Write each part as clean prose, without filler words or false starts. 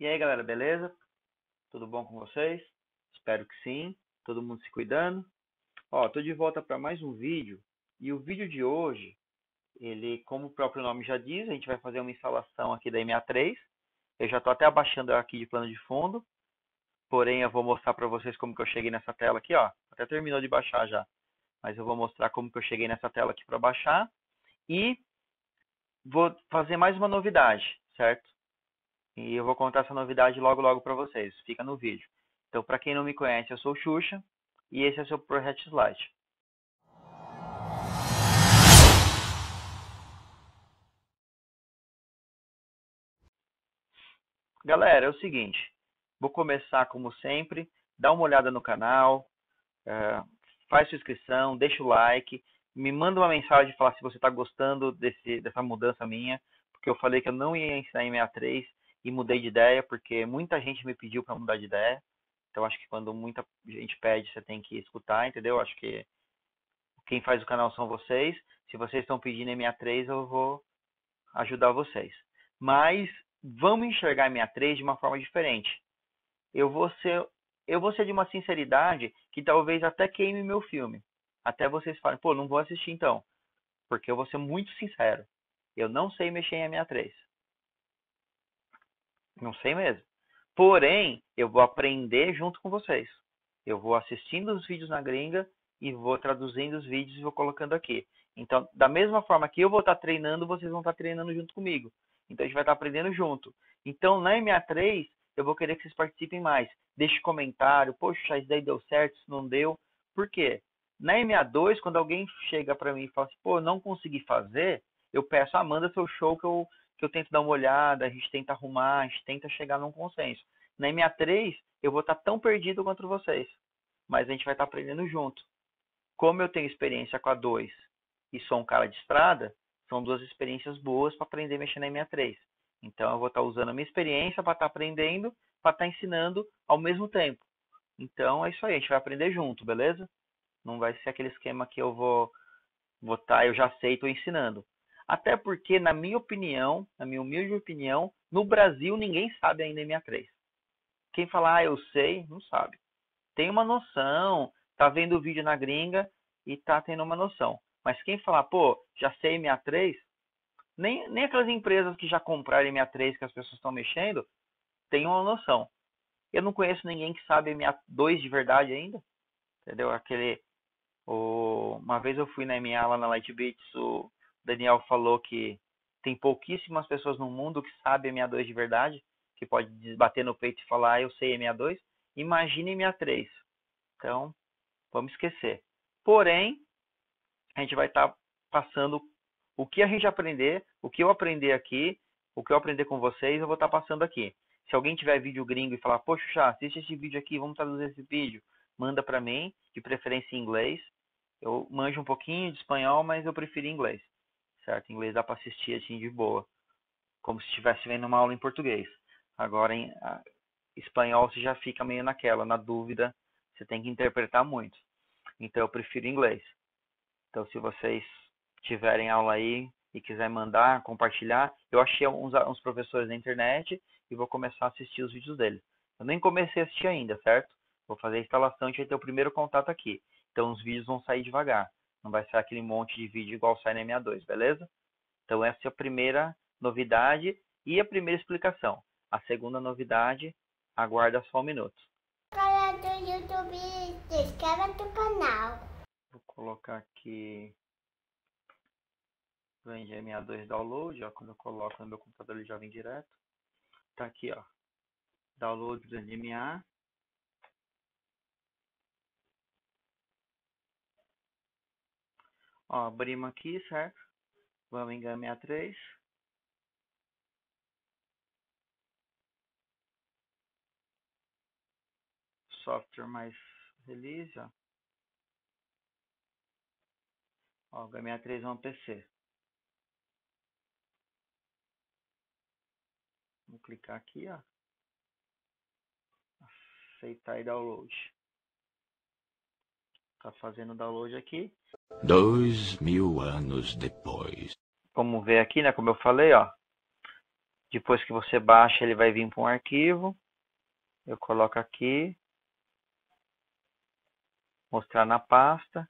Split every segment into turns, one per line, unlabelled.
E aí, galera, beleza? Tudo bom com vocês? Espero que sim. Todo mundo se cuidando. Ó, tô de volta para mais um vídeo. E o vídeo de hoje, ele, como o próprio nome já diz, a gente vai fazer uma instalação aqui da M63. Eu já tô até abaixando ela aqui de plano de fundo. Porém, eu vou mostrar para vocês como que eu cheguei nessa tela aqui, ó. Até terminou de baixar já. Mas eu vou mostrar como que eu cheguei nessa tela aqui para baixar. E vou fazer mais uma novidade, certo? E eu vou contar essa novidade logo logo para vocês. Fica no vídeo. Então, para quem não me conhece, eu sou o Xuxa e esse é o seu Projeto Slide. Galera, é o seguinte. Vou começar como sempre. Dá uma olhada no canal, faz sua inscrição, deixa o like, me manda uma mensagem e fala se você está gostando dessa mudança minha, porque eu falei que eu não ia ensinar em 63 e mudei de ideia, porque muita gente me pediu para mudar de ideia. Então acho que quando muita gente pede, você tem que escutar, entendeu? Acho que quem faz o canal são vocês. Se vocês estão pedindo M63, eu vou ajudar vocês. Mas vamos enxergar a M63 de uma forma diferente. Eu vou ser de uma sinceridade que talvez até queime meu filme. Até vocês falem, pô, não vou assistir então. Porque eu vou ser muito sincero. Eu não sei mexer em M63. Não sei mesmo. Porém, eu vou aprender junto com vocês. Eu vou assistindo os vídeos na gringa e vou traduzindo os vídeos e vou colocando aqui. Então, da mesma forma que eu vou estar treinando, vocês vão estar treinando junto comigo. Então, a gente vai estar aprendendo junto. Então, na MA3, eu vou querer que vocês participem mais. Deixe comentário. Poxa, isso daí deu certo, isso não deu. Por quê? Na MA2, quando alguém chega para mim e fala assim, pô, não consegui fazer, eu peço, manda seu show que eu tento dar uma olhada, a gente tenta arrumar, a gente tenta chegar num consenso. Na MA3, eu vou estar tão perdido quanto vocês, mas a gente vai estar aprendendo junto. Como eu tenho experiência com a 2 e sou um cara de estrada, são duas experiências boas para aprender a mexer na MA3. Então eu vou estar usando a minha experiência para estar aprendendo, para estar ensinando ao mesmo tempo. Então é isso aí, a gente vai aprender junto, beleza? Não vai ser aquele esquema que eu vou estar, eu já sei, estou ensinando. Até porque, na minha opinião, na minha humilde opinião, no Brasil ninguém sabe ainda M63. Quem fala, eu sei, não sabe. Tem uma noção, tá vendo o vídeo na gringa e tá tendo uma noção. Mas quem falar, pô, já sei M63, nem aquelas empresas que já compraram M63 que as pessoas estão mexendo, tem uma noção. Eu não conheço ninguém que sabe M2 de verdade ainda, entendeu? Uma vez eu fui na MA lá na Light Beats, o Daniel falou que tem pouquíssimas pessoas no mundo que sabem MA2 de verdade, que pode bater no peito e falar, eu sei MA2. Imagine MA3. Então, vamos esquecer. Porém, a gente vai estar passando o que a gente aprender, o que eu aprender aqui, o que eu aprender com vocês, eu vou estar passando aqui. Se alguém tiver vídeo gringo e falar, poxa, Chá, assiste esse vídeo aqui, vamos traduzir esse vídeo, manda para mim, de preferência em inglês. Eu manjo um pouquinho de espanhol, mas eu prefiro inglês, certo? Em inglês dá para assistir assim de boa, como se estivesse vendo uma aula em português. Agora, em espanhol, você já fica meio na dúvida, você tem que interpretar muito. Então, eu prefiro inglês. Então, se vocês tiverem aula aí e quiser mandar, compartilhar, eu achei uns professores na internet e vou começar a assistir os vídeos deles. Eu nem comecei a assistir ainda, certo? Vou fazer a instalação e a gente vai ter o primeiro contato aqui. Então, os vídeos vão sair devagar. Não vai ser aquele monte de vídeo igual sai na M62, beleza? Então, essa é a primeira novidade e a primeira explicação. A segunda novidade, aguarda só um minuto.
Canal do YouTube, se inscreva no canal.
Vou colocar aqui vem de MA2 download, ó, quando eu coloco no meu computador ele já vem direto. Tá aqui, ó, download do NMA. Ó, abrimos aqui, certo? Vamos em GAN63. Software mais release, ó. Ó, GAN63 é um PC. Vou clicar aqui, ó. Aceitar e download. Tá fazendo o download aqui.
2000 anos depois.
Vamos ver aqui, né? Como eu falei, ó. Depois que você baixa, ele vai vir para um arquivo. Eu coloco aqui. Mostrar na pasta.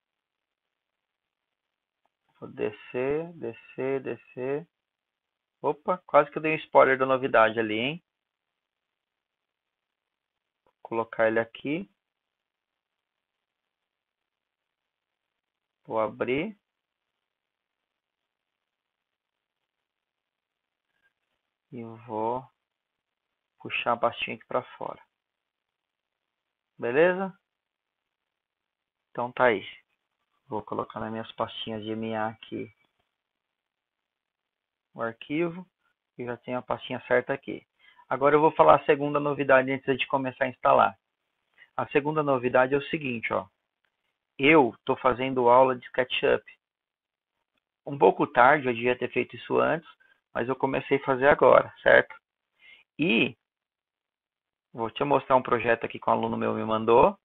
Vou descer, descer, descer. Opa, quase que eu dei um spoiler da novidade ali, hein? Vou colocar ele aqui. Vou abrir. E vou puxar a pastinha aqui para fora. Beleza? Então tá aí. Vou colocar nas minhas pastinhas de MA aqui o arquivo. E já tenho a pastinha certa aqui. Agora eu vou falar a segunda novidade antes de começar a instalar. A segunda novidade é o seguinte, ó. Eu estou fazendo aula de SketchUp. Um pouco tarde, eu devia ter feito isso antes, mas eu comecei a fazer agora, certo? E vou te mostrar um projeto aqui que um aluno meu me mandou.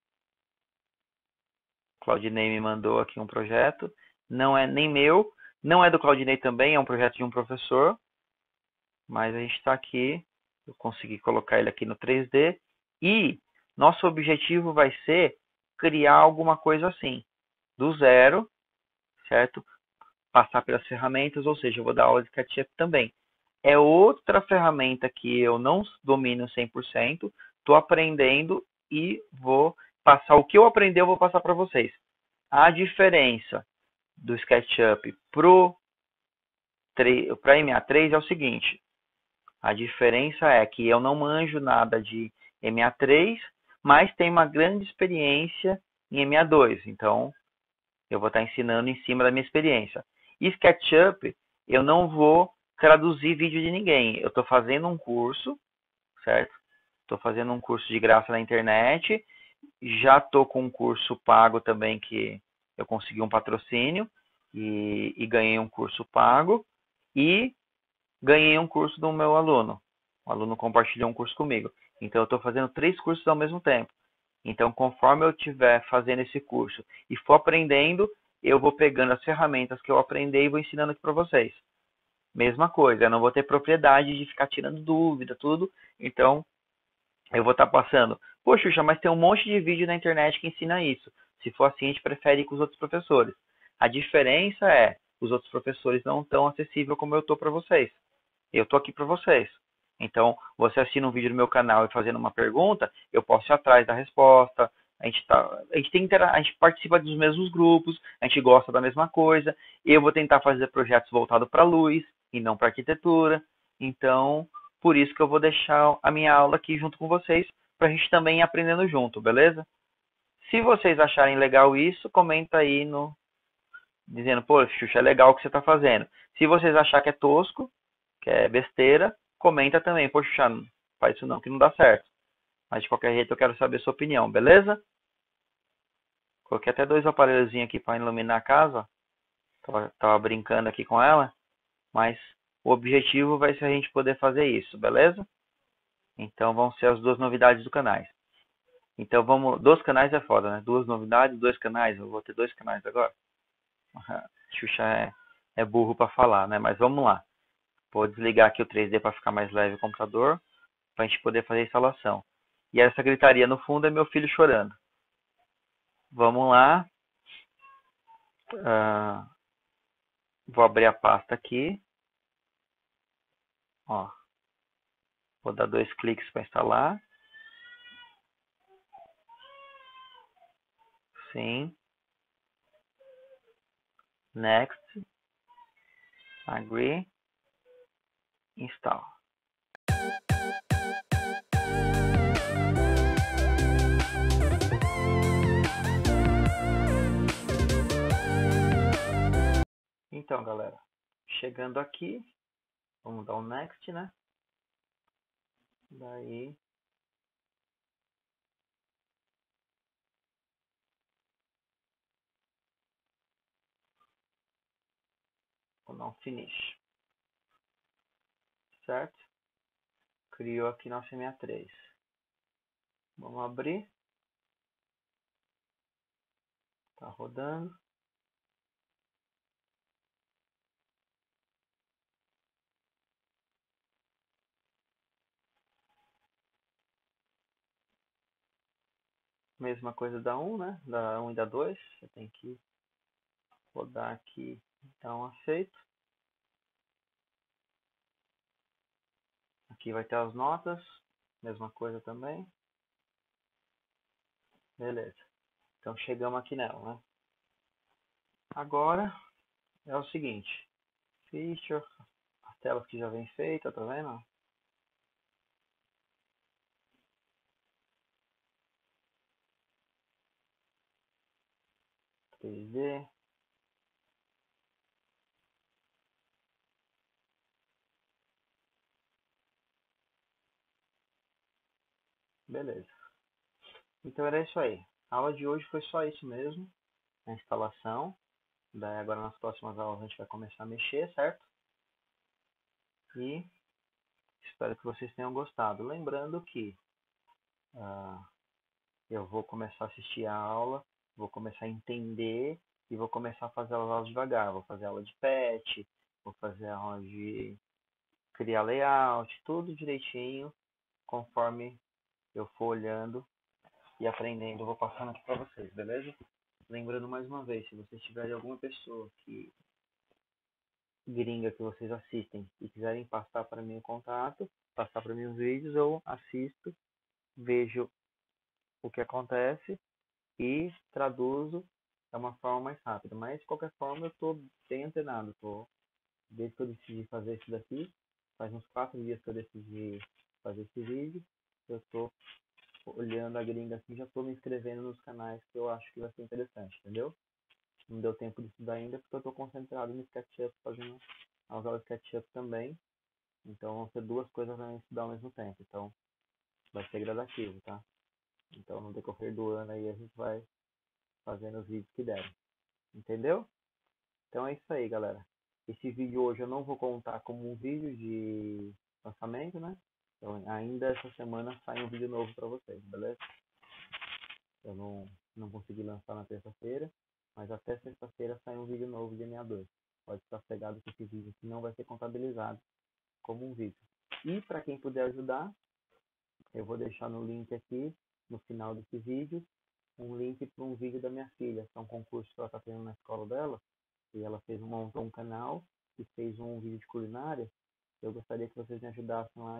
Claudinei me mandou aqui um projeto. Não é nem meu, não é do Claudinei também, é um projeto de um professor. Mas a gente está aqui, eu consegui colocar ele aqui no 3D. E nosso objetivo vai ser criar alguma coisa assim, do zero, certo? Passar pelas ferramentas, ou seja, eu vou dar aula de SketchUp também. É outra ferramenta que eu não domino 100%, estou aprendendo e vou passar o que eu aprendi, eu vou passar para vocês. A diferença do SketchUp para MA3 é o seguinte, a diferença é que eu não manjo nada de MA3, mas tenho uma grande experiência em MA2, então eu vou estar ensinando em cima da minha experiência. E SketchUp, eu não vou traduzir vídeo de ninguém. Eu estou fazendo um curso, certo? Estou fazendo um curso de graça na internet. Já estou com um curso pago também que eu consegui um patrocínio e ganhei um curso pago. E ganhei um curso do meu aluno. O aluno compartilhou um curso comigo. Então eu estou fazendo 3 cursos ao mesmo tempo. Então, conforme eu estiver fazendo esse curso e for aprendendo, eu vou pegando as ferramentas que eu aprendi e vou ensinando aqui para vocês. Mesma coisa, eu não vou ter propriedade de ficar tirando dúvida, tudo. Então, eu vou estar passando. Poxa, Xuxa, mas tem um monte de vídeo na internet que ensina isso. Se for assim, a gente prefere ir com os outros professores. A diferença é, os outros professores não estão acessíveis como eu estou para vocês. Eu estou aqui para vocês. Então, você assina um vídeo no meu canal e fazendo uma pergunta, eu posso ir atrás da resposta. A gente participa dos mesmos grupos, a gente gosta da mesma coisa. Eu vou tentar fazer projetos voltados para luz e não para arquitetura. Então, por isso que eu vou deixar a minha aula aqui junto com vocês, para a gente também ir aprendendo junto, beleza? Se vocês acharem legal isso, comenta aí dizendo, pô, Xuxa, é legal o que você está fazendo. Se vocês acharem que é tosco, que é besteira, comenta também. Poxa, não faz isso não, que não dá certo. Mas de qualquer jeito eu quero saber a sua opinião, beleza? Coloquei até 2 aparelhozinhos aqui para iluminar a casa. Tava brincando aqui com ela. Mas o objetivo vai ser a gente poder fazer isso, beleza? Então vão ser as 2 novidades do canal. Então vamos... 2 canais é foda, né? 2 novidades, 2 canais. Eu vou ter 2 canais agora. Xuxa é burro para falar, né? Mas vamos lá. Vou desligar aqui o 3D para ficar mais leve o computador, para a gente poder fazer a instalação. E essa gritaria no fundo é meu filho chorando. Vamos lá. Vou abrir a pasta aqui. Ó, vou dar 2 cliques para instalar. Sim. Next. Agree. Install. Então, galera, chegando aqui, vamos dar um next, né? Daí vou dar um finish. Certo? Criou aqui nossa MA3. Vamos abrir. Tá rodando. Mesma coisa da 1, né? Da 1 e da 2. Você tem que rodar aqui, então aceito. Aqui vai ter as notas, mesma coisa também. Beleza. Então chegamos aqui nela, né? Agora é o seguinte, feature, a tela que já vem feita, tá vendo? 3D. Beleza. Então era isso aí. A aula de hoje foi só isso mesmo, a instalação. Daí agora nas próximas aulas a gente vai começar a mexer, certo? E espero que vocês tenham gostado. Lembrando que eu vou começar a assistir a aula, vou começar a entender e vou começar a fazer as aulas devagar. Vou fazer aula de pet, vou fazer aula de criar layout, tudo direitinho, conforme eu for olhando e aprendendo, eu vou passando aqui para vocês, beleza? Lembrando mais uma vez, se vocês tiverem alguma pessoa gringa que vocês assistem e quiserem passar para mim o contato, passar para mim os vídeos, eu assisto, vejo o que acontece e traduzo de uma forma mais rápida. Mas de qualquer forma eu estou bem antenado. Desde que eu decidi fazer isso daqui, faz uns 4 dias que eu decidi fazer esse vídeo, eu estou olhando a gringa assim, já estou me inscrevendo nos canais que eu acho que vai ser interessante, entendeu? Não deu tempo de estudar ainda porque eu estou concentrado no SketchUp, fazendo as aulas de SketchUp também. Então vão ser duas coisas para estudar ao mesmo tempo. Então vai ser gradativo, tá? Então no decorrer do ano aí a gente vai fazendo os vídeos que derem. Entendeu? Então é isso aí, galera. Esse vídeo hoje eu não vou contar como um vídeo de lançamento, né? Então ainda essa semana sai um vídeo novo para vocês, beleza? Eu não consegui lançar na terça-feira, mas até sexta-feira sai um vídeo novo de NA2. Pode estar pegado que esse vídeo aqui não vai ser contabilizado como um vídeo. E para quem puder ajudar, eu vou deixar no link aqui, no final desse vídeo, um link para um vídeo da minha filha, que é um concurso que ela está tendo na escola dela, e ela montou um canal e fez um vídeo de culinária. Eu gostaria que vocês me ajudassem lá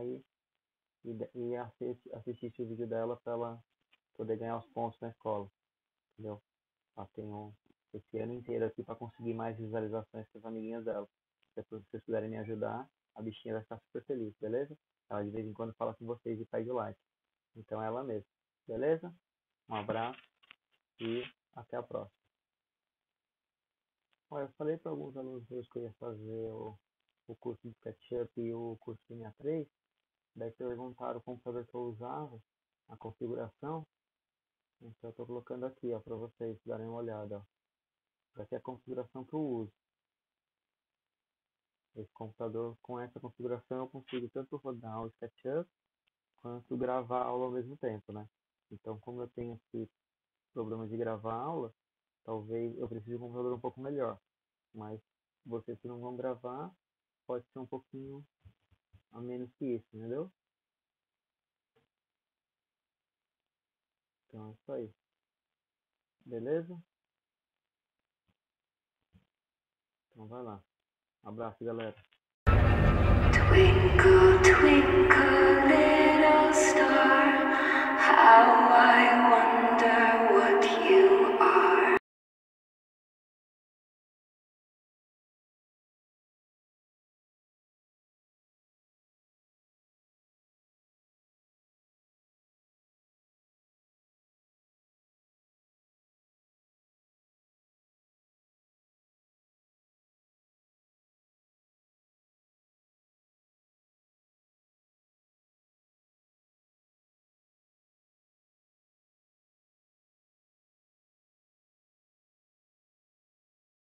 e assistissem o vídeo dela para ela poder ganhar os pontos na escola, entendeu? Ela tem esse ano inteiro aqui para conseguir mais visualizações com as amiguinhas dela. Se vocês puderem me ajudar, a bichinha vai ficar super feliz, beleza? Ela de vez em quando fala com vocês e pede like. Então é ela mesma, beleza? Um abraço e até a próxima. Olha, eu falei para alguns alunos meus que eu ia fazer o curso de SketchUp e o curso de NA3, daí perguntaram o computador que eu usava, a configuração, então eu estou colocando aqui para vocês darem uma olhada. Essa é a configuração que eu uso. Esse computador, com essa configuração, eu consigo tanto rodar o SketchUp quanto gravar a aula ao mesmo tempo, né? Então, como eu tenho esse problema de gravar a aula, talvez eu precise de um computador um pouco melhor. Mas vocês que não vão gravar, pode ser um pouquinho a menos que isso, entendeu? Então é isso aí. Beleza? Então vai lá. Um abraço, galera. Twinkle.